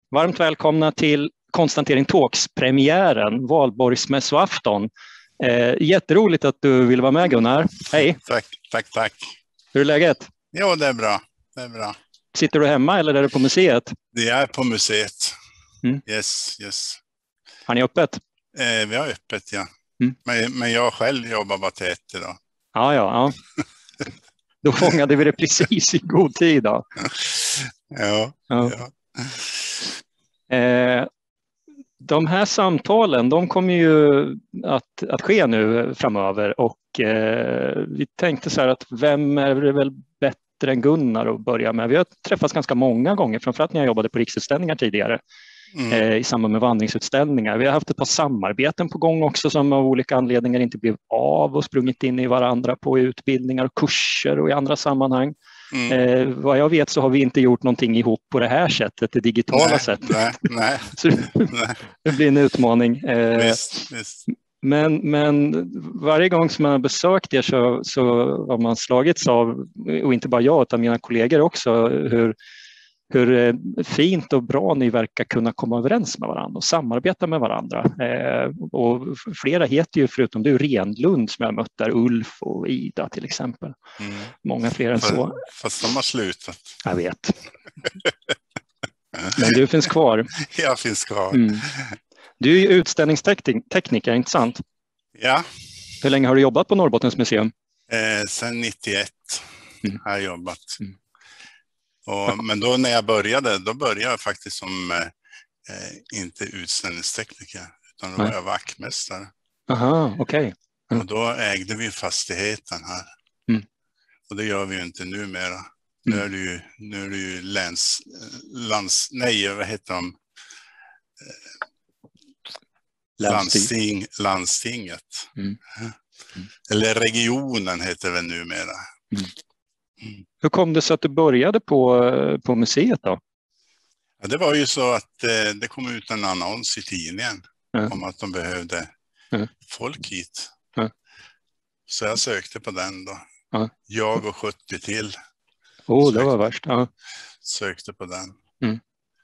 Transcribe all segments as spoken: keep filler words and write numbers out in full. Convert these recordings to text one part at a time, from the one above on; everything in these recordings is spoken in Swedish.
Varmt välkomna till Konstantering Talks-premiären, valborgsmässoafton. Eh, jätteroligt att du vill vara med, Gunnar. Hej. Tack, tack, tack. Hur är läget? Jo, det är bra. Det är bra. Sitter du hemma eller är du på museet? Det är på museet. Mm. Yes, yes. Har ni öppet? Eh, vi har öppet, ja. Mm. Men, men jag själv jobbar bara till ett idag. Ja, ja, ja. Då fångade vi det precis i god tid då. Ja, ja. ja. Eh, de här samtalen, de kommer ju att, att ske nu framöver och eh, vi tänkte så här att vem är det väl bättre än Gunnar att börja med? Vi har träffats ganska många gånger, framförallt när jag jobbade på Riksutställningar tidigare. Mm. Eh, i samband med vandringsutställningar. Vi har haft ett par samarbeten på gång också som av olika anledningar inte blev av och sprungit in i varandra på utbildningar och kurser och i andra sammanhang. Mm. Eh, vad jag vet så har vi inte gjort någonting ihop på det här sättet, det digitala nej, sättet. Nej, nej. Så nej. Det blir en utmaning. Eh, visst, visst. Men, men varje gång som man har besökt er så, så har man slagits av, och inte bara jag utan mina kollegor också, hur hur fint och bra ni verkar kunna komma överens med varandra och samarbeta med varandra. Eh, och flera heter ju förutom du Renlund som jag mött där, Ulf och Ida till exempel. Mm. Många fler än fast, så. Fast de har slutat. Jag vet. Men du finns kvar. Jag finns kvar. Mm. Du är ju utställningstekniker, inte sant? Ja. Hur länge har du jobbat på Norrbottens museum? Eh, sen nittioett mm. har jag jobbat. Mm. Och, men då när jag började, då började jag faktiskt som eh, inte utställningstekniker, utan då var jag vaktmästare. Aha, okej. Okay. Mm. Och då ägde vi fastigheten här. Mm. Och det gör vi ju inte numera. Mm. Nu är det ju, nu är det ju läns, lands, nej, vad heter de? Eh, Landsting, landstinget. Mm. Mm. Eller regionen heter det numera. Mm. Mm. Hur kom det så att du började på, på museet då? Ja, det var ju så att eh, det kom ut en annons i tidningen mm. om att de behövde mm. folk hit. Mm. Så jag sökte på den då. Mm. Jag och sjuttio till. Åh, oh, det var värst. Ja. Sökte på den. Mm.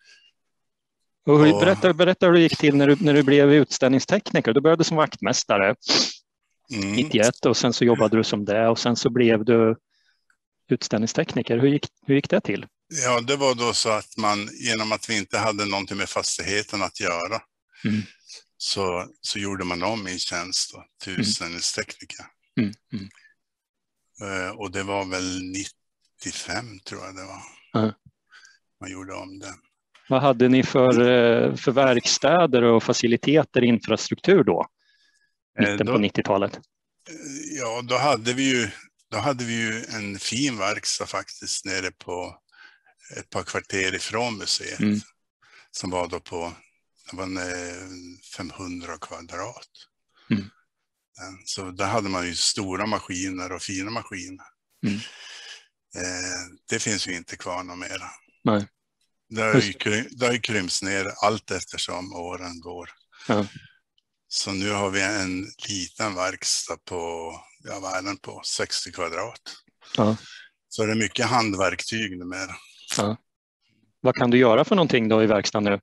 Och hur, och, berätta, berätta hur det gick till när du, när du blev utställningstekniker. Du började som vaktmästare mm. nittioett och sen så jobbade du som det och sen så blev du utställningstekniker. Hur gick, hur gick det till? Ja, det var då så att man, genom att vi inte hade någonting med fastigheten att göra, mm. så, så gjorde man om min tjänst då, till utställningstekniker. Mm. Mm. Uh, och det var väl nittiofem tror jag det var. Mm. Man gjorde om den. Vad hade ni för, för verkstäder och faciliteter, infrastruktur då? Mitten uh, då, på nittiotalet. Uh, ja, då hade vi ju Då hade vi ju en fin verkstad faktiskt nere på ett par kvarter ifrån museet. Mm. Som var då på det var en femhundra kvadrat. Mm. Så där hade man ju stora maskiner och fina maskiner. Mm. Eh, det finns ju inte kvar någon mera. Nej. Det har ju, det har ju krympts ner allt eftersom åren går. Ja. Så nu har vi en liten verkstad på, ja, vad är den på, sextio kvadrat. Ja. Så det är mycket handverktyg numera. Ja. Vad kan du göra för någonting då i verkstaden nu?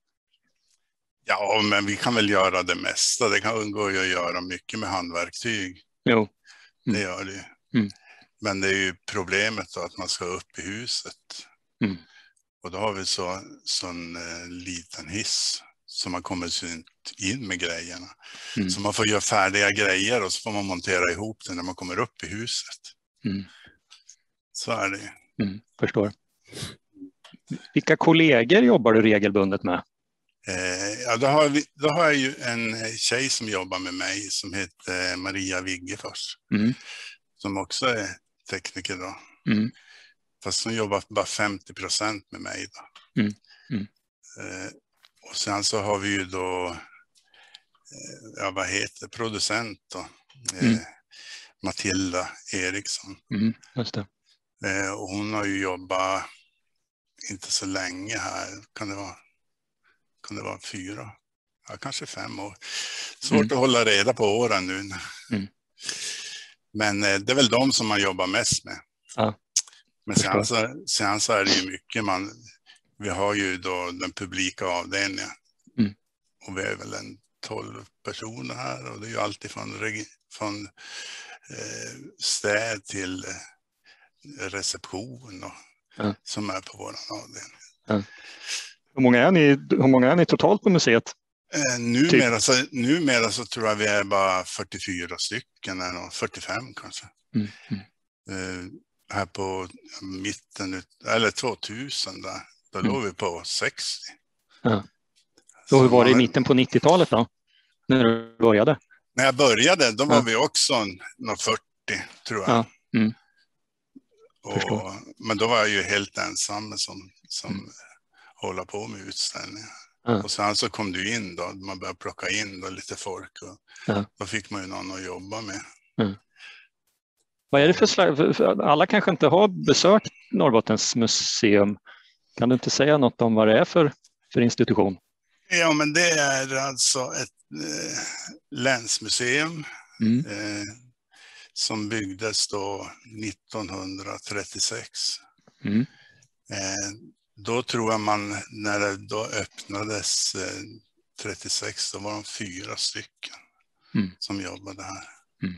Ja, men vi kan väl göra det mesta. Det kan undgå att göra mycket med handverktyg. Jo. Mm. Det gör det. Mm. Men det är ju problemet då att man ska upp i huset. Mm. Och då har vi så sån eh, liten hiss. Så man kommer inte in med grejerna. Mm. Så man får göra färdiga grejer och så får man montera ihop det när man kommer upp i huset. Mm. Så är det. Mm, förstår. Vilka kollegor jobbar du regelbundet med? Eh, ja, då har, vi, då har jag ju en tjej som jobbar med mig som heter Maria Wiggefors. Mm. Som också är tekniker då. Mm. Fast hon jobbar bara femtio procent med mig då. Mm. Mm. Eh, Och sen så har vi ju då, ja vad heter producent då, mm. eh, Matilda Eriksson. Mm, just det. Eh, och hon har ju jobbat inte så länge här, kan det vara, kan det vara fyra, ja kanske fem år. Svårt mm. att hålla reda på åren nu. Mm. Men eh, det är väl de som man jobbar mest med. Ja. Men sen så, sen så är det ju mycket man... vi har ju då den publika avdelningen. Mm. Och vi är väl en tolv personer här. Och det är ju alltid från, från eh, städ till eh, reception och, ja. som är på vår avdelning. Ja. Hur många är ni, hur många är ni totalt på museet? Eh, numera, typ. så, numera så tror jag vi är bara fyrtiofyra stycken, eller fyrtiofem kanske. Mm. Mm. Eh, här på mitten, eller tvåtusen där, då mm. låg vi på sextio. Ja. Så hur var det i mitten på nittiotalet då? När du började? När jag började, då var ja. vi också någon fyrtio, tror jag. Ja. Mm. Och, men då var jag ju helt ensam som, som mm. håller på med utställningar. Ja. Och sen så kom du in då, man började plocka in då lite folk. Och ja. Då fick man ju någon att jobba med. Ja. Vad är det för slags, alla kanske inte har besökt Norrbottens museum. Kan du inte säga något om vad det är för, för institution? Ja, men det är alltså ett eh, länsmuseum mm. eh, som byggdes då nittonhundratrettiosex. Mm. Eh, då tror jag man, när det då öppnades eh, trettiosex, då var de fyra stycken mm. som jobbade här. Mm.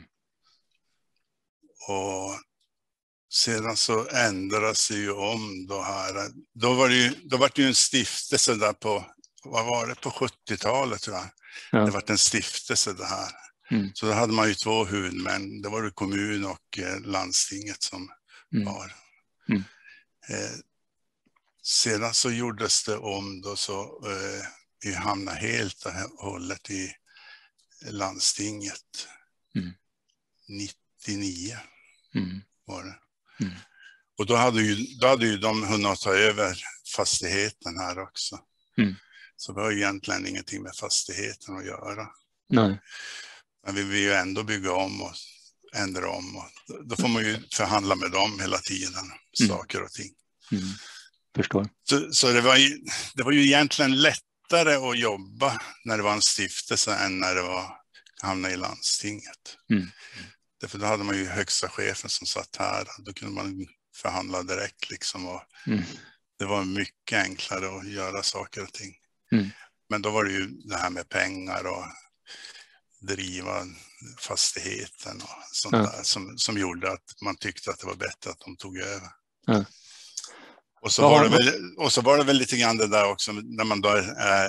Och sedan så ändrades det ju om då här. Då var det ju, då var det ju en stiftelse där på, vad var det, på sjuttiotalet tror jag. Ja. Det var en stiftelse det här. Mm. Så då hade man ju två huvudmän. Det var det kommun och eh, landstinget som mm. var. Mm. Eh, sedan så gjordes det om då så eh, vi hamnade helt och hållet i landstinget. Mm. nittionio mm. var det. Mm. Och då hade, ju, då hade ju de hunnit ta över fastigheten här också. Mm. Så det har egentligen ingenting med fastigheten att göra. Nej. Men vi vill ju ändå bygga om och ändra om. Och då får man ju förhandla med dem hela tiden. Mm. Saker och ting. Mm. Förstår. Så, så det, var ju, det var ju egentligen lättare att jobba när det var en stiftelse än när det var hamna i landstinget. Mm. Därför då hade man ju högsta chefen som satt här. Då kunde man förhandla direkt liksom. Och mm. det var mycket enklare att göra saker och ting. Mm. Men då var det ju det här med pengar och driva fastigheten och sånt ja. där som, som gjorde att man tyckte att det var bättre att de tog över. Ja. Och, så var det väl, och så var det väl lite grann det där också när man då är, är,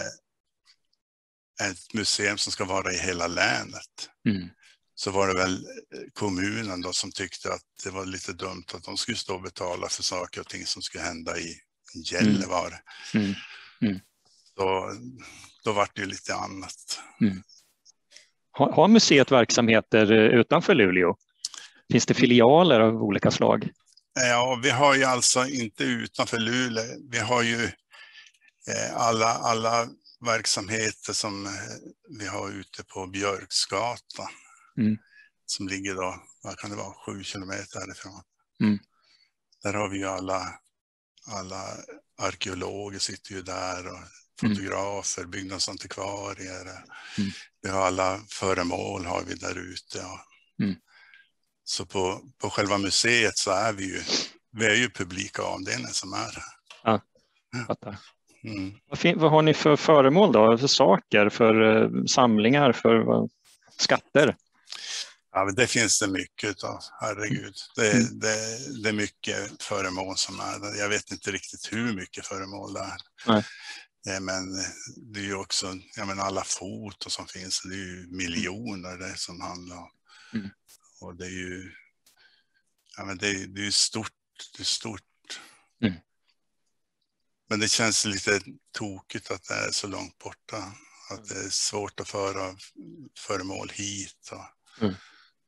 är ett museum som ska vara i hela länet. Mm. Så var det väl kommunen då som tyckte att det var lite dumt att de skulle stå och betala för saker och ting som skulle hända i Gällivare. Mm. Mm. Mm. Då, då var det ju lite annat. Mm. Har, har museet verksamheter utanför Luleå? Finns det filialer av olika slag? Ja, vi har ju alltså inte utanför Luleå. Vi har ju eh, alla, alla verksamheter som eh, vi har ute på Björksgatan. Mm. Som ligger då, vad kan det vara, sju kilometer härifrån. Mm. Där har vi ju alla, alla arkeologer sitter ju där och fotografer, mm. byggnadsantikvarier. Mm. Vi har alla föremål har vi där ute. Och, mm. Så på, på själva museet så är vi ju, vi är ju publika avdelningen som är här. Ja, fattar. Mm. Vad, fin- vad har ni för föremål då? För saker, för uh, samlingar, för uh, skatter? Ja, men det finns det mycket av, herregud. Det, mm. det, det är mycket föremål som är där. Jag vet inte riktigt hur mycket föremål det är. Nej. Ja, men det är ju också, jag menar alla foton som finns, det är ju miljoner det som handlar om. Mm. Och det är ju, ja men det är, det är stort, det är stort. Mm. Men det känns lite tokigt att det är så långt borta. Att det är svårt att föra föremål hit. Och mm.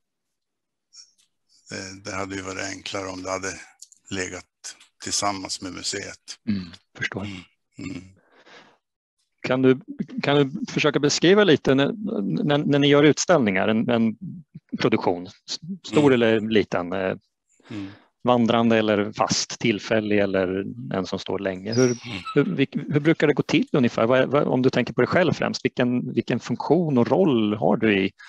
det, det hade ju varit enklare om det hade legat tillsammans med museet. Mm, förstår. Mm. Mm. Kan du, kan du försöka beskriva lite när, när, när ni gör utställningar, en, en produktion, stor mm. eller liten, mm. vandrande eller fast, tillfällig eller en som står länge. Hur, hur, hur, hur brukar det gå till ungefär? Vad, vad, om du tänker på dig själv främst, vilken, vilken funktion och roll har du i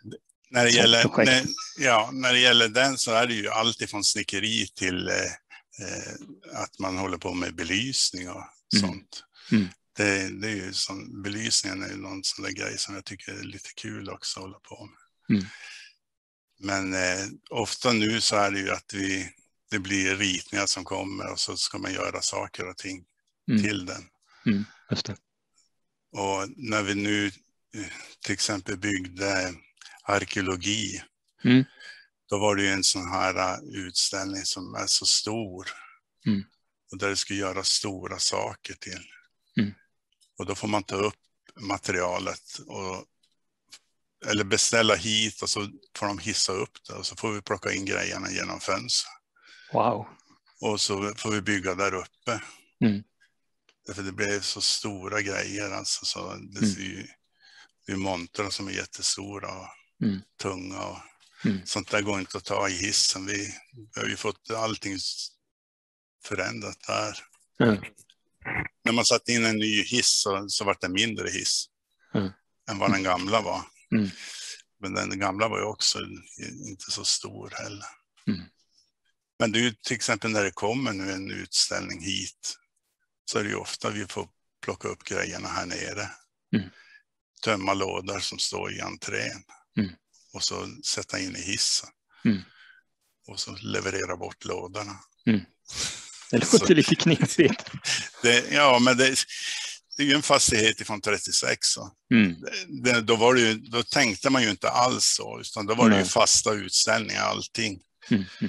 när det gäller, när, ja, när det gäller den så är det ju allt ifrån snickeri till eh, eh, att man håller på med belysning och Mm. sånt. Mm. Det, det är ju som, belysningen är ju någon sån där grej som jag tycker är lite kul också att hålla på med. Mm. Men eh, ofta nu så är det ju att vi, det blir ritningar som kommer och så ska man göra saker och ting Mm. till den. Mm. Just det. Och när vi nu till exempel byggde arkeologi, Mm. då var det ju en sån här utställning som är så stor. Mm. Och där det skulle göra stora saker till. Mm. Och då får man ta upp materialet och eller beställa hit och så får de hissa upp det och så får vi plocka in grejerna genom fönster. Wow. Och så får vi bygga där uppe. Mm. Därför det blev så stora grejer. Alltså, så det Mm. är ju det är montrar som är jättestora och Mm. tunga. Och Mm. sånt där går inte att ta i hissen. Vi, vi har ju fått allting förändrat där. Mm. När man satte in en ny hiss så, så var det en mindre hiss Mm. än vad den gamla var. Mm. Men den gamla var ju också inte så stor heller. Mm. Men det är ju till exempel när det kommer nu en utställning hit så är det ju ofta vi får plocka upp grejerna här nere. Mm. Tömma lådor som står i entrén. Mm. Och så sätta in i hissen. Mm. Och så leverera bort lådorna. Mm. Det låter så, lite knepigt. Det, ja, men det, det är ju en fastighet från trettiosex. Så. Mm. Det, då, var det ju, då tänkte man ju inte alls så. Utan då var det Nej. ju fasta utställningar, allting. Mm. Mm.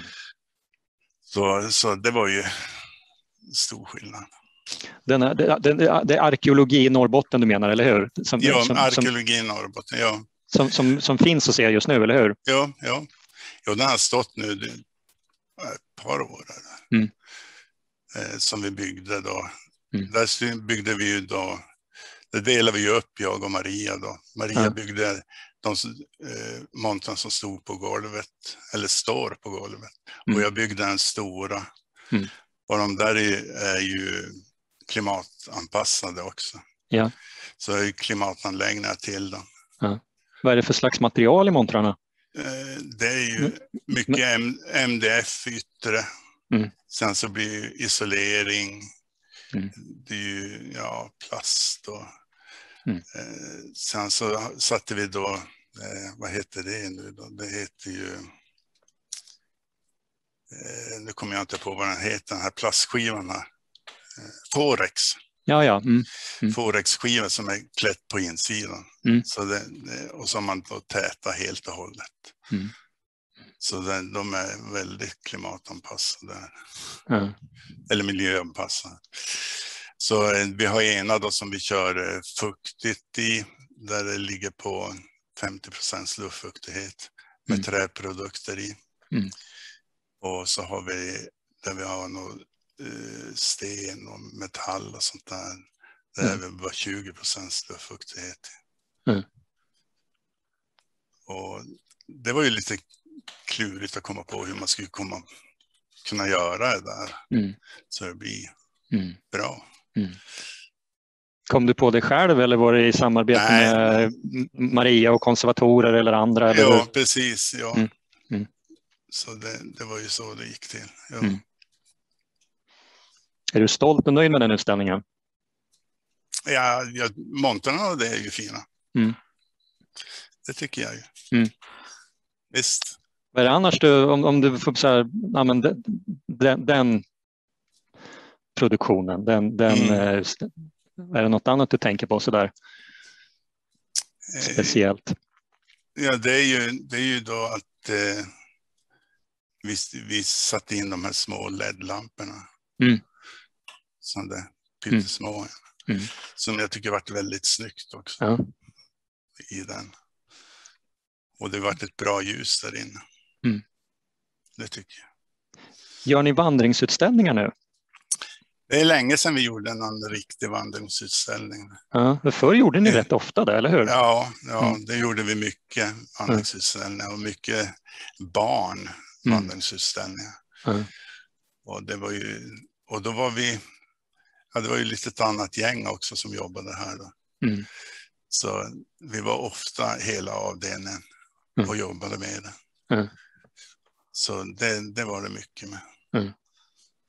Så, så det var ju stor skillnad. Den är, det, det, det är arkeologi i Norrbotten du menar, eller hur? Som, Ja, som, arkeologi i Norrbotten, ja. Som, som, som finns att se just nu, eller hur? Ja, ja. Ja, den har stått nu det, ett par år. Mm. Eh, som vi byggde då. Mm. Där byggde vi ju då, det delade vi upp, jag och Maria då. Maria ja. byggde de eh, montern som stod på golvet, eller står på golvet. Mm. Och jag byggde den stora. Mm. Och de där är, är ju klimatanpassade också. Ja. Så jag har ju klimatanläggningar till dem. Ja. Vad är det för slags material i montrarna? Eh, det är ju mycket M- M D F yttre. Mm. Sen så blir det isolering. Mm. Det är ju ja, plast och mm. eh, sen så satte vi då eh, vad heter det nu då? Det heter ju eh, nu kommer jag inte på vad den heter, den här plastskivan här. Eh, Forex. Ja, ja. Mm. Mm. Forex-skiva som är klätt på insidan. Mm. Så det, det, och så har man då täta helt och hållet. Mm. Så det, de är väldigt klimatanpassade. Mm. Eller miljöanpassade. Så eh, vi har ena då som vi kör eh, fuktigt i. Där det ligger på femtio procent luftfuktighet. Med mm. träprodukter i. Mm. Och så har vi där vi har något eh, sten och metall och sånt där. Där mm. är vi bara tjugo procent luftfuktighet. Mm. Och det var ju lite klurigt att komma på hur man skulle komma, kunna göra det där. Mm. Så det blir mm. bra. Mm. Kom du på det själv eller var det i samarbete Nej. med Maria och konservatorer eller andra? Eller ja, hur? precis. Ja. Mm. Mm. Så det, det var ju så det gick till. Ja. Mm. Är du stolt och nöjd med den utställningen? Ja, ja montrarna och det är ju fina. Mm. Det tycker jag ju. Mm. Visst. Vad är det annars du, om, om du får så här, ja, men den, den, den produktionen, den, den, mm. är det något annat du tänker på så där speciellt? Ja, det är ju, det är ju då att eh, vi, vi satte in de här små L E D-lamporna. Mm. Som det pyttesmå. Mm. Mm. Som jag tycker varit väldigt snyggt också. Ja. I den. Och det varit ett bra ljus där inne. Mm. Det tycker jag. Gör ni vandringsutställningar nu? Det är länge sedan vi gjorde en riktig vandringsutställning. Ja, för förr gjorde ni rätt ofta det, eller hur? Ja, ja mm. det gjorde vi mycket vandringsutställningar och mycket barn vandringsutställningar. Mm. Och det var ju, och då var vi, ja, det var ju lite ett annat gäng också som jobbade här då. Mm. Så vi var ofta hela avdelningen mm. och jobbade med det. Mm. Så det, det var det mycket med. Mm.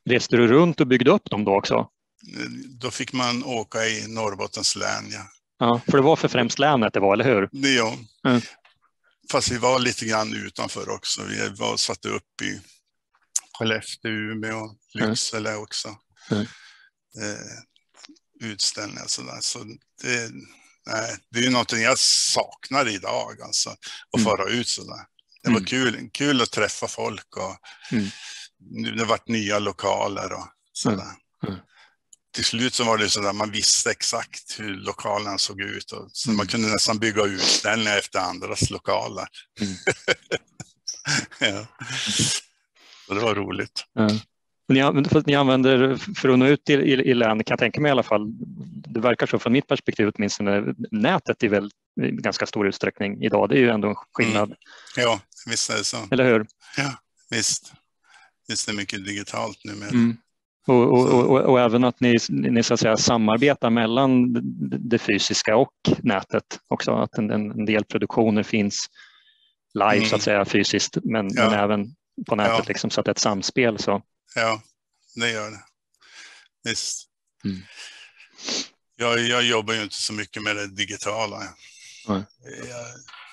Reste du runt och byggde upp dem då också? Då fick man åka i Norrbottens län, ja. Ja, för det var för främst länet det var, eller hur? Ja. Mm. Fast vi var lite grann utanför också. Vi var satt upp i Skellefteå, Umeå och Lycksele mm. också. Mm. Eh, utställningar och sådär. Så det, nej, det är ju någonting jag saknar idag, alltså. Att mm. fara ut sådär. Det var mm. kul, kul att träffa folk och mm. det har varit nya lokaler och sådär. Mm. Mm. Till slut så var det sådär, man visste exakt hur lokalen såg ut och så mm. man kunde nästan bygga utställningar efter andras lokaler. Mm. Ja. Så det var roligt. Mm. Ni, ni använder, för att nå ut i, i, i län, kan jag tänka mig i alla fall, det verkar så från mitt perspektiv åtminstone, nätet i väl i ganska stor utsträckning idag, det är ju ändå en skillnad. Mm. Ja, visst är det så. Eller hur? Ja, visst. Visst är det mycket digitalt numera. Mm. Och, och, och, och, och även att ni, ni så att säga samarbetar mellan det fysiska och nätet också, att en, en del produktioner finns live mm. så att säga fysiskt, men, ja. men även på nätet ja. liksom, så att det är ett samspel så. Ja, det gör det. Visst. Mm. Jag, jag jobbar ju inte så mycket med det digitala. Mm. Jag...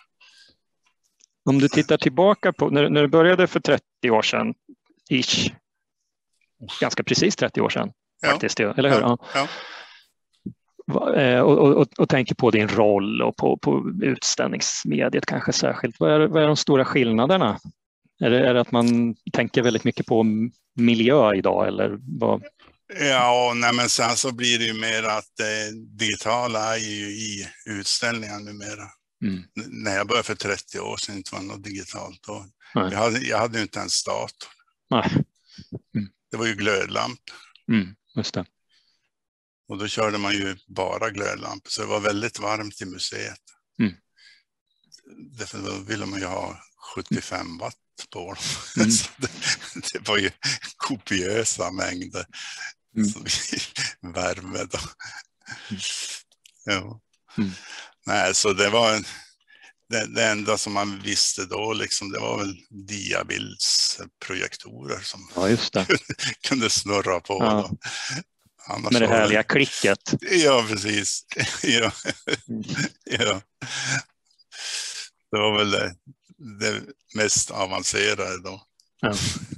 Om du tittar tillbaka på, när, när du började för trettio år sedan, ish, ganska precis trettio år sedan, ja. faktiskt, eller hur? Ja. Ja. Och, och, och, och tänker på din roll och på, på utställningsmediet kanske särskilt. Vad är, vad är de stora skillnaderna? Är det, är det att man tänker väldigt mycket på miljö idag eller vad? Ja, nej, men sen så blir det ju mer att det digitala är ju i utställningar numera. Mm. När jag började för trettio år sedan inte var något digitalt då. Jag hade, jag hade ju inte ens dator. Nej. Mm. Det var ju glödlamp. Mm, just det. Och då körde man ju bara glödlampor så det var väldigt varmt i museet. Mm. Därför då ville man ju ha sjuttiofem watt på dem. Mm. Så det, det var ju kopiösa mängder mm. värme då. Mm. Ja. Mm. Nej, så det var en, det, det enda som man visste då liksom, det var väl diabildsprojektorer som ja, just det. kunde, kunde snurra på. Ja. Annars med det härliga det... klicket. Ja, precis. Ja. Mm. Ja. Det var väl det, det mest avancerade då. Ja.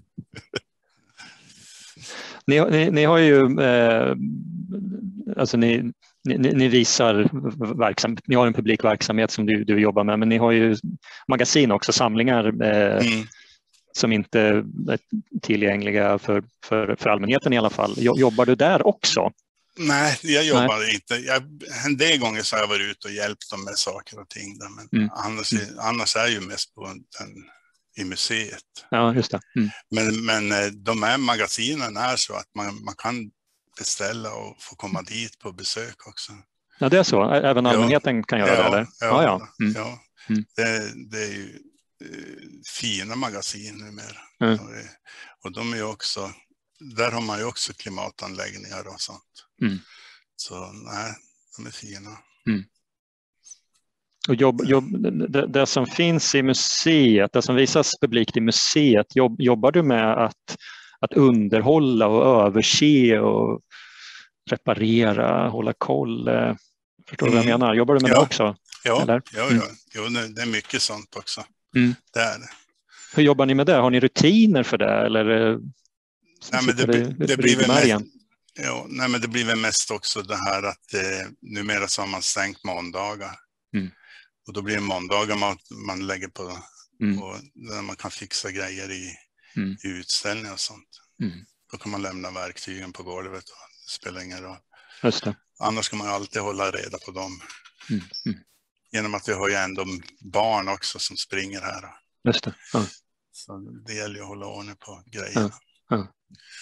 ni, ni, ni har ju eh, alltså ni, ni, ni visar verksamhet, ni har en publik verksamhet som du, du jobbar med, men ni har ju magasin också, samlingar eh, mm. som inte är tillgängliga för, för, för allmänheten i alla fall. Jobbar du där också? Nej, jag jobbar Nej. inte. Jag, en del gånger så har jag varit ute och hjälpt dem med saker och ting. Där, men mm. annars, mm. annars är jag ju mest på den, i museet. Ja, just det. Mm. Men, men de här magasinen är så att man, man kan beställa och få komma dit på besök också. Ja, det är så. Även allmänheten ja. kan göra ja, det, eller? Ja, ja, ja. Mm. ja. Mm. Det, det är ju uh, fina magasin numera. Mm. Och, och de är ju också... Där har man ju också klimatanläggningar och sånt. Mm. Så nej, de är fina. Mm. Och jobb, jobb, det, det som finns i museet, det som visas publikt i museet, jobb, jobbar du med att, att underhålla och överse och reparera, hålla koll? Förstår du mm. vad jag menar? Jobbar du med ja. det också? Ja, eller? ja, mm. ja. Jo, det är mycket sånt också. Mm. Det är det. Hur jobbar ni med det? Har ni rutiner för det? Eller... Nej, men det, det, det, blir väl mest, ja, nej, men det blir väl mest också det här att eh, numera så har man stängt måndagar. Mm. Och då blir det måndagar man, man lägger på mm. och där man kan fixa grejer i, mm. i utställningar och sånt. Mm. Då kan man lämna verktygen på golvet och det spelar ingen roll. Just det. Annars ska man alltid hålla reda på dem. Mm. Mm. Genom att vi har ju ändå barn också som springer här. Just det. Ja. Så det gäller ju att hålla ordning på grejerna. Ja. Ja.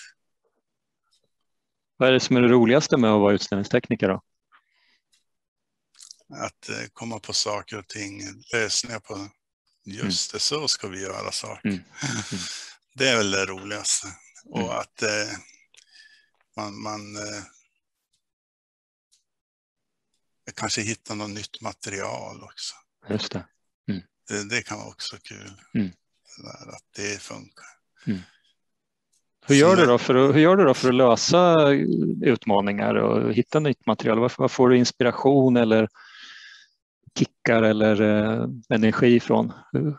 Vad är det som är det roligaste med att vara utställningstekniker då? Att eh, komma på saker och ting, lösningar på just mm. det, så ska vi göra saker. Mm. Mm. Det är väl det roligaste. Mm. Och att eh, man, man eh, kanske hittar något nytt material också. Just det. Mm. Det, det kan vara också kul. Mm. Det där, att det funkar. Mm. Hur gör, du då för att, hur gör du då för att lösa utmaningar och hitta nytt material? Var, var får du inspiration eller kickar eller eh, energi ifrån?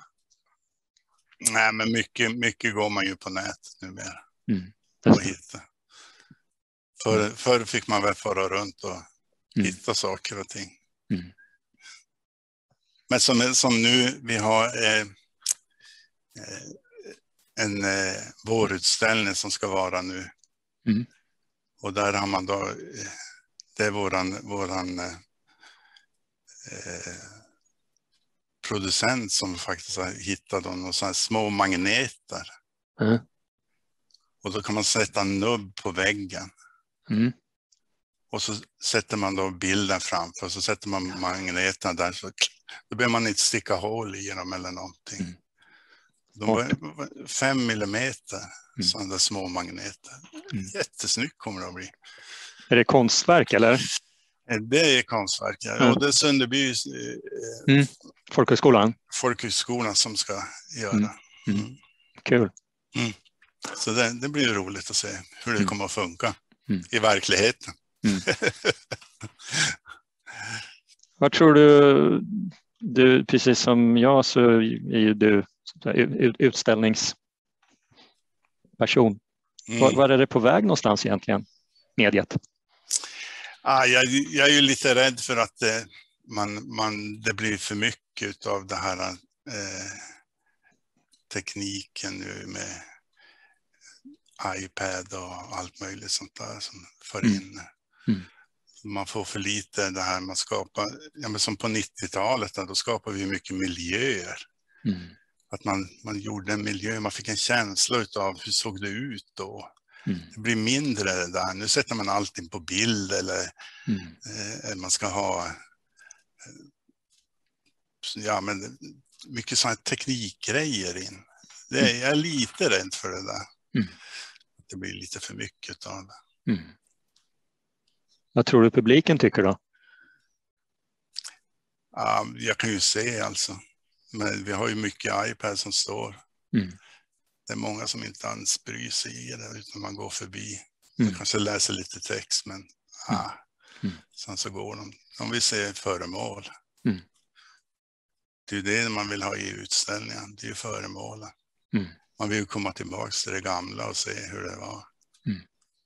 Nej, men mycket, mycket går man ju på nätet numera. Mm. Och hitta. Förr, förr fick man väl fara runt och mm. hitta saker och ting. Mm. Men som, som nu, vi har eh, en eh, vårutställning som ska vara nu. Mm. Och där har man då, det är våran, våran eh, producent som faktiskt har hittat några sådana små magneter. Mm. Och då kan man sätta en nubb på väggen. Mm. Och så sätter man då bilden framför, så sätter man magneterna där, så då behöver man inte sticka hål i dem eller någonting. Mm. De var fem millimeter, mm. sådana där små magneter. Mm. Jättesnyggt kommer det att bli. Är det konstverk eller? Det är konstverk, ja. Mm. Och det är Sunderby eh, mm. Folkhögskolan. Folkhögskolan som ska göra. Mm. Mm. Mm. Kul. Mm. Så det, det blir roligt att se hur det mm. kommer att funka mm. i verkligheten. Mm. Vad tror du, du, precis som jag så är ju du utställningsperson. Mm. Var, var är det på väg någonstans egentligen, mediet? Ah, jag, jag är ju lite rädd för att det, man, man, det blir för mycket av det här eh, tekniken nu med iPad och allt möjligt sånt där som för in. Mm. Mm. Man får för lite det här man skapar, ja, men som på nittiotalet då skapar vi mycket miljöer. Mm. Att man, man gjorde en miljö, man fick en känsla av hur såg det ut då. Mm. Det blir mindre det där, nu sätter man allting på bild eller mm. eh, man ska ha eh, ja men mycket sådana teknikgrejer in. Det är, jag är lite rädd för det där. Mm. Det blir lite för mycket av det. Mm. Vad tror du publiken tycker då? Ja, jag kan ju se alltså. Men vi har ju mycket iPad som står. Mm. Det är många som inte ens bryr sig i det utan man går förbi. Mm. Man kanske läser lite text men ah, mm. sen så går de. De vill se föremål. Mm. Det är ju det man vill ha i utställningen. Det är ju föremålen. Mm. Man vill komma tillbaka till det gamla och se hur det var. Mm.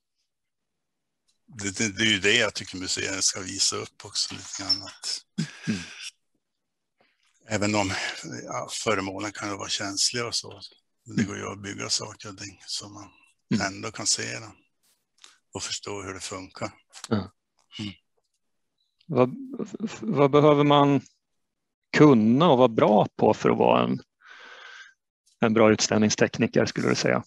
Det, det, det är ju det jag tycker museet ska visa upp också lite grann. Att, mm. Även om ja, föremålen kan vara känsliga och så. Det går ju att bygga saker och ting så man mm. ändå kan se dem. Och förstå hur det funkar. Mm. Mm. Vad, vad behöver man kunna och vara bra på för att vara en en bra utställningstekniker skulle du säga?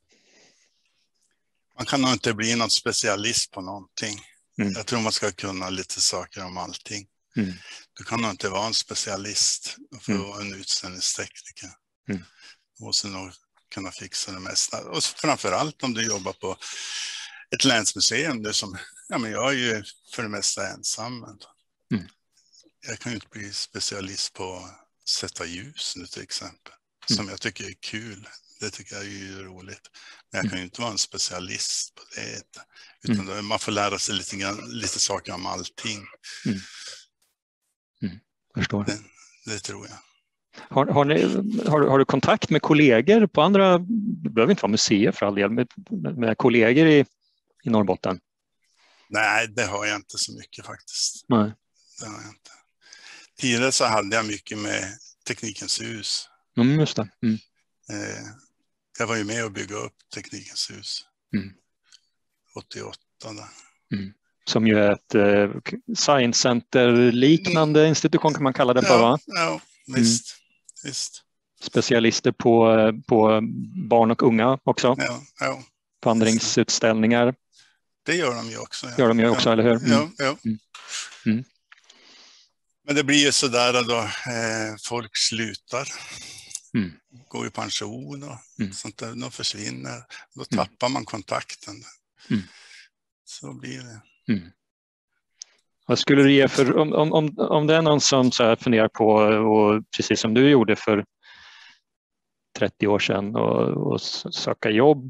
Man kan nog inte bli någon specialist på någonting. Mm. Jag tror man ska kunna lite saker om allting. Mm. Du kan nog inte vara en specialist för att mm. vara en utställningstekniker. Mm. Du måste nog kunna fixa det mesta. Och framförallt om du jobbar på ett länsmuseum. Det som, ja, men jag är ju för det mesta ensam. Mm. Jag kan ju inte bli specialist på att sätta ljus nu till exempel. Som mm. jag tycker är kul. Det tycker jag är ju roligt. Men jag kan ju inte vara en specialist på det. Utan mm. man får lära sig lite, grann, lite saker om allting. Mm. Mm. Förstår. Det, det tror jag. Har, har, ni, har, har du kontakt med kollegor på andra, det behöver inte vara museer för all del, med, med kollegor i, i Norrbotten? Nej, det har jag inte så mycket faktiskt. Nej. Det har jag inte. Tidigare så hade jag mycket med Teknikens hus. Mm, just det. Mm. Eh, jag var ju med och bygga upp Teknikens hus. Mm. åttioåtta. Mm. Som ju är ett eh, science center-liknande mm. institution kan man kalla det för, ja, va? Ja, visst. Mm. visst. Specialister på, på barn och unga också. Ja, ja. Vandringsutställningar. Det gör de ju också. Ja. Gör de ju också, ja. eller hur? Mm. Ja, ja. Mm. Mm. Men det blir ju sådär då eh, folk slutar. Mm. Går i pension och mm. sånt där. De försvinner. Då tappar mm. man kontakten. Mm. Så blir det. Mm. Vad skulle du ge för, om, om, om det är någon som så här funderar på, och precis som du gjorde för trettio år sedan, och, och söka jobb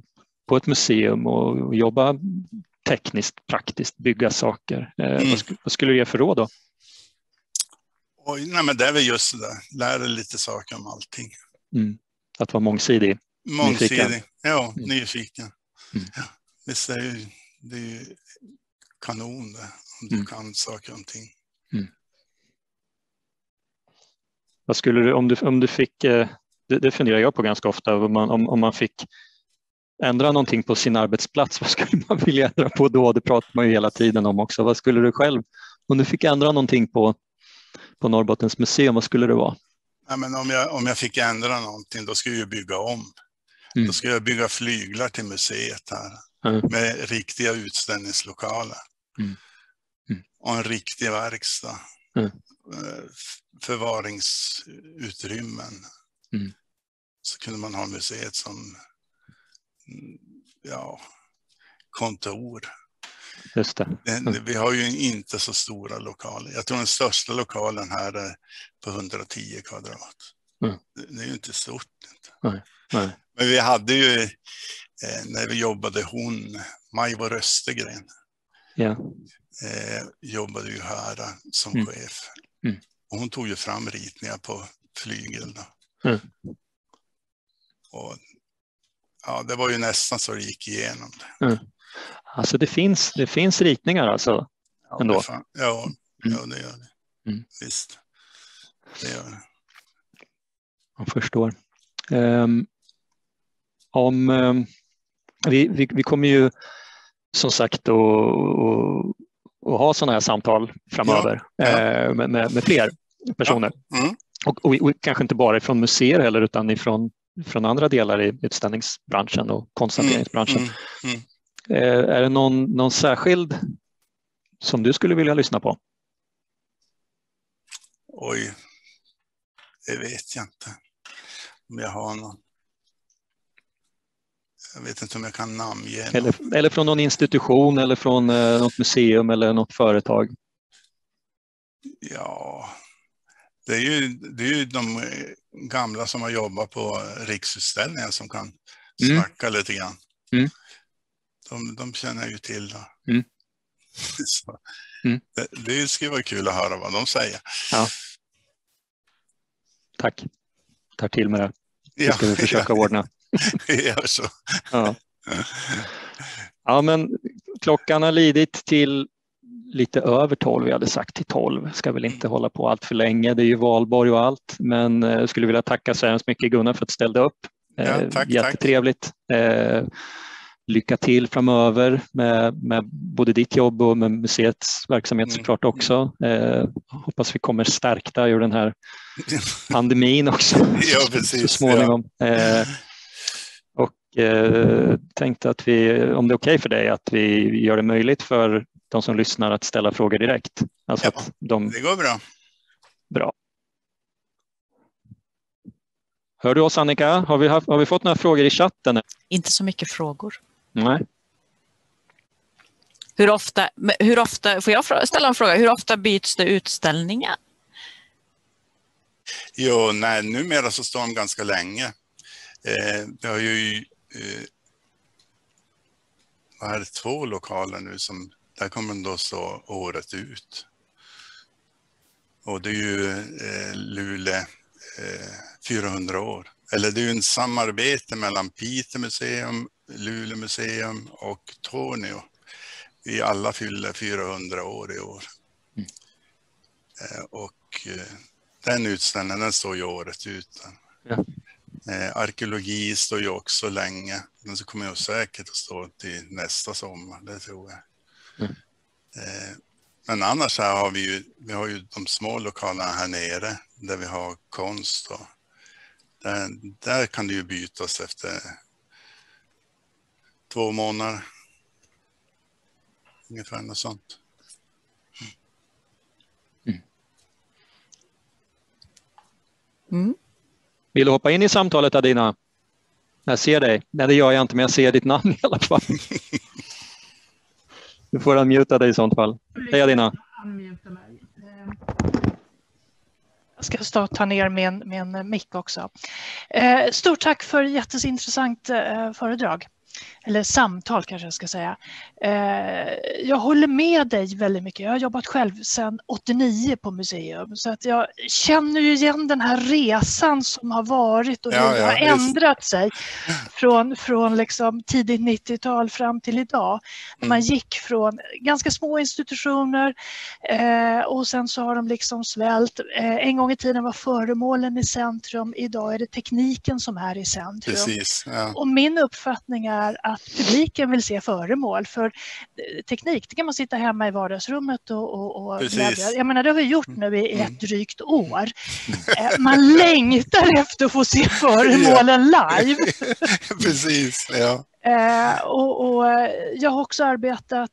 på ett museum och jobba tekniskt, praktiskt, bygga saker. Mm. Vad, sk- vad skulle du ge för råd då? Oj, nej, men det är väl just det där. Lära lite saker om allting. Mm. Att vara mångsidig. Mångsidig, nyfiken. ja, Mm. nyfiken. Mm. Ja, det är ju, det är ju kanon det, om du mm. kan saker om ting. Mm. Vad skulle du, om du, om du fick, det, det funderar jag på ganska ofta, om man, om, om man fick ändra någonting på sin arbetsplats, vad skulle man vilja ändra på då? Det pratar man ju hela tiden om också. Vad skulle du själv, om du fick ändra någonting på, på Norrbottens museum, vad skulle det vara? Ja, men om, jag, om jag fick ändra någonting, då skulle jag bygga om. Mm. Då skulle jag bygga flyglar till museet här. Mm. Med riktiga utställningslokaler. Mm. Mm. Och en riktig verkstad. Mm. Förvaringsutrymmen. Mm. Så kunde man ha museet som ja, kontor. Just det. Mm. Det, vi har ju inte så stora lokaler. Jag tror den största lokalen här är på hundratio kvadrat. Mm. Det, det är ju inte stort. Inte. Nej. Nej. Men vi hade ju, eh, när vi jobbade, hon, Majvor Östergren, ja. eh, jobbade ju här eh, som mm. chef. Mm. Och hon tog ju fram ritningar på flygel. Då. Mm. Och ja, det var ju nästan så det gick igenom. Mm. Alltså det finns, det finns ritningar alltså? Ja, ändå. Det fan, ja, mm. ja, det gör det. Mm. Visst, det gör det. Jag förstår. Um, om, um, vi, vi, vi kommer ju som sagt att ha sådana här samtal framöver ja, ja. Eh, med, med, med fler personer. Ja. Mm. Och, och, och kanske inte bara från museer heller, utan ifrån, från andra delar i utställningsbranschen och konsthanteringsbranschen. Mm. Mm. Mm. Eh, är det någon, någon särskild som du skulle vilja lyssna på? Oj, det vet jag inte. Om jag har någon. Jag vet inte om jag kan namnge. Eller, eller från någon institution eller från eh, något museum eller något företag. Ja, det är ju, det är ju de gamla som har jobbat på Riksutställningen som kan mm. snacka lite grann. Mm. De, de känner ju till då. Mm. Så, mm. det, det skulle vara kul att höra vad de säger. Ja. Tack. Tar till med det. Det ja, ska vi försöka ja. ordna. Gör så. Ja. Ja, men klockan har lidit till lite över tolv. Vi hade sagt till tolv. Ska väl inte hålla på allt för länge. Det är ju valborg och allt. Men jag eh, skulle vilja tacka så hemskt mycket Gunnar för att du ställde upp. Eh, ja, tack, jättetrevligt. Eh, lycka till framöver med, med både ditt jobb och med museets verksamhet mm. såklart också. Eh, hoppas vi kommer stärkta ur den här pandemin också. Ja, precis. Så småningom. Ja. Eh, och eh, tänkte att vi, om det är okej för dig, att vi gör det möjligt för de som lyssnar att ställa frågor direkt. Alltså ja, att de... det går bra. Bra. Hör du oss, Annika? Har vi, haft, har vi fått några frågor i chatten? Inte så mycket frågor. Nej. Hur ofta, hur ofta, får jag ställa en fråga? Hur ofta byts det utställningar? Jo, nej, numera så står de ganska länge. Eh, vi har ju eh, vad är det, två lokaler nu som där kommer de då stå året ut. Och det är ju eh, Luleå eh, fyrahundra år. Eller det är ju en samarbete mellan Piteå museum, Luleå museum och Tornio. Vi alla fyller fyrahundra år i år. Mm. Eh, och eh, den utställningen den står ju året ut. Ja. Eh, arkeologi står ju också länge. Den så kommer jag säkert att stå till nästa sommar, det tror jag. Mm. Eh, men annars här har vi ju, vi har ju de små lokalerna här nere där vi har konst. Och där, där kan det ju bytas efter två månader. Ungefär något sånt. Mm. Mm. Vill du hoppa in i samtalet, Adina? Jag ser dig. Nej, det gör jag inte, men jag ser ditt namn i alla fall. Du får unmuta dig i sånt fall. Hej, Adina. Jag ska stå och ta ner med en, med en mick också. Stort tack för jätteintressant föredrag. eller samtal kanske jag ska säga. Jag håller med dig väldigt mycket. Jag har jobbat själv sedan åttionio på museum, så att jag känner ju igen den här resan som har varit och hur Ja, det ja, har visst. ändrat sig från, från liksom tidigt nittiotal fram till idag. Mm. Man gick från ganska små institutioner och sen så har de liksom svält. En gång i tiden var föremålen i centrum, idag är det tekniken som är i centrum. Precis, ja. Och min uppfattning är att publiken vill se föremål, för teknik, det kan man sitta hemma i vardagsrummet och, och, och bläddra. Jag menar, det har vi gjort nu i ett mm. drygt år. Man längtar efter att få se föremålen live. Precis, ja. Och, och jag har också arbetat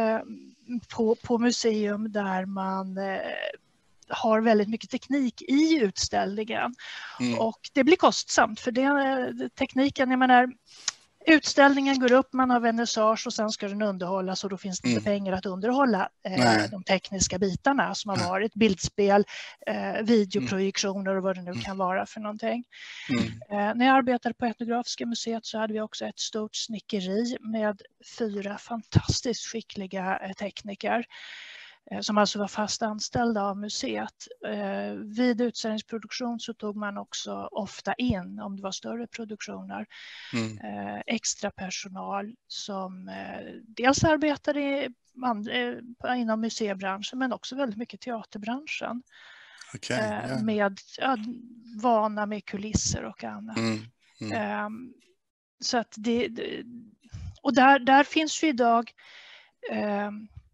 på, på museum där man har väldigt mycket teknik i utställningen. Mm. Och det blir kostsamt, för det, tekniken, jag menar, utställningen går upp, man har vernissage och sen ska den underhållas och då finns det inte mm. pengar att underhålla eh, de tekniska bitarna som har varit, bildspel, eh, videoprojektioner och vad det nu kan vara för någonting. Mm. Eh, när jag arbetade på Etnografiska museet så hade vi också ett stort snickeri med fyra fantastiskt skickliga eh, tekniker som alltså var fast anställda av museet. Eh, vid utställningsproduktion så tog man också ofta in, om det var större produktioner, mm. eh, extra personal som eh, dels arbetade i, eh, inom museibranschen men också väldigt mycket teaterbranschen. Okay, yeah. eh, med ja, vana med kulisser och annat. Mm. Mm. Eh, så att det, och där, där finns ju idag eh,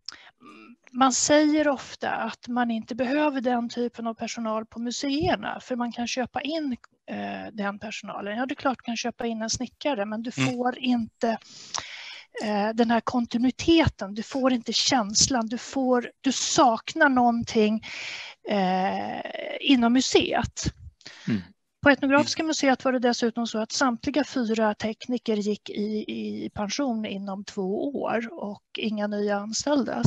man säger ofta att man inte behöver den typen av personal på museerna, för man kan köpa in eh, den personalen. Ja, det är klart du kan köpa in en snickare, men du får mm. inte eh, den här kontinuiteten, du får inte känslan, du, får, du saknar någonting eh, inom museet. Mm. På Etnografiska museet var det dessutom så att samtliga fyra tekniker gick i, i pension inom två år och inga nya anställdas.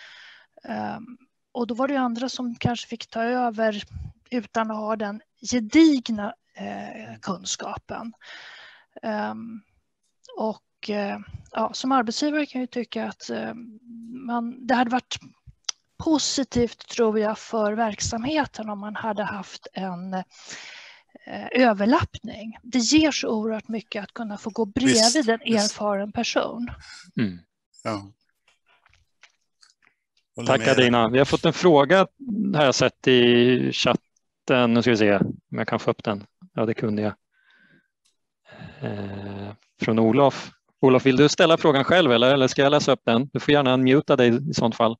Um, och då var det andra som kanske fick ta över utan att ha den gedigna eh, kunskapen. Um, och eh, ja, som arbetsgivare kan jag tycka att eh, man, det hade varit positivt, tror jag, för verksamheten om man hade haft en eh, överlappning. Det ger så oerhört mycket att kunna få gå bredvid visst, en erfaren visst. person. Mm. Ja. Tack Adina. Vi har fått en fråga, har jag sett i chatten. Nu ska vi se om jag kan få upp den. Ja, det kunde jag. Eh, från Olof. Olof, vill du ställa frågan själv eller, eller ska jag läsa upp den? Du får gärna unmuta dig i sånt fall.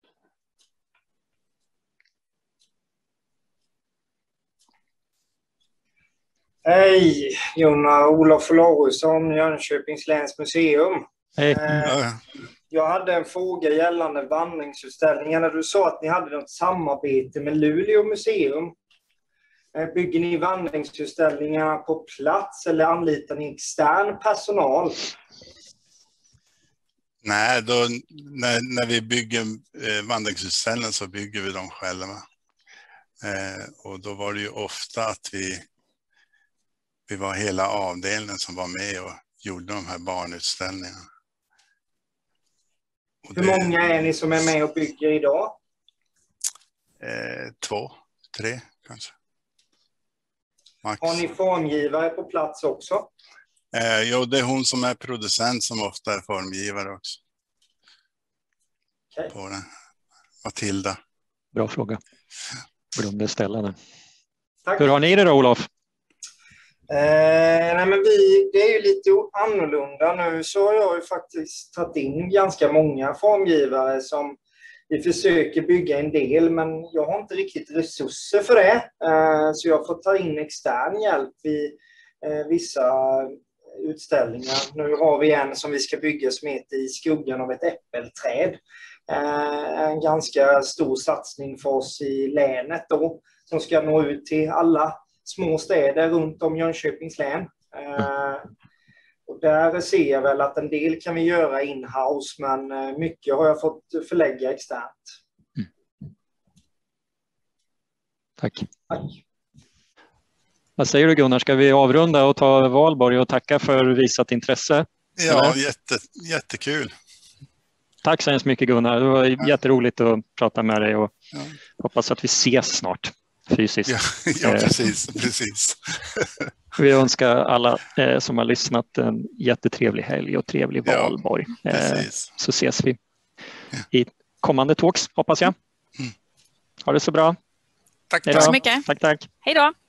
Hej, Jonna. Olof Olausson, Jönköpings läns museum. Hej. Eh, Jag hade en fråga gällande vandringsutställningar. När du sa att ni hade något samarbete med Luleå museum. Bygger ni vandringsutställningar på plats eller anlitar ni extern personal? Nej, då, när, när vi bygger eh, vandringsutställningar så bygger vi dem själva. Eh, och då var det ju ofta att vi, vi var hela avdelningen som var med och gjorde de här barnutställningarna. Hur många är ni som är med och bygger idag? Eh, två, tre kanske. Max. Har ni formgivare på plats också? Eh, jo, det är hon som är producent som ofta är formgivare också. Okay. På den. Matilda. Bra fråga. Glömde ställa den. Tack. Hur har ni det då, Olof? Eh, nej men vi, det är ju lite annorlunda nu, så har jag ju faktiskt tagit in ganska många formgivare som vi försöker bygga en del, men jag har inte riktigt resurser för det, eh, så jag får ta in extern hjälp vid eh, vissa utställningar. Nu har vi en som vi ska bygga som heter I skuggan av ett äppelträd. Eh, en ganska stor satsning för oss i länet då, som ska nå ut till alla små städer runt om Jönköpings län. Eh, och där ser jag väl att en del kan vi göra in-house, men mycket har jag fått förlägga externt. Mm. Tack. Tack. Vad säger du Gunnar, ska vi avrunda och ta Valborg och tacka för visat intresse? Ja, jätte, jättekul. Tack så hemskt mycket Gunnar. Det var ja. jätteroligt att prata med dig och ja. hoppas att vi ses snart fysiskt. Ja, ja precis. precis. Vi önskar alla eh, som har lyssnat en jättetrevlig helg och trevlig ja, valborg. Eh, så ses vi ja. i kommande talks, hoppas jag. Mm. Ha det så bra. Tack, tack så mycket. Tack, tack. Hej då.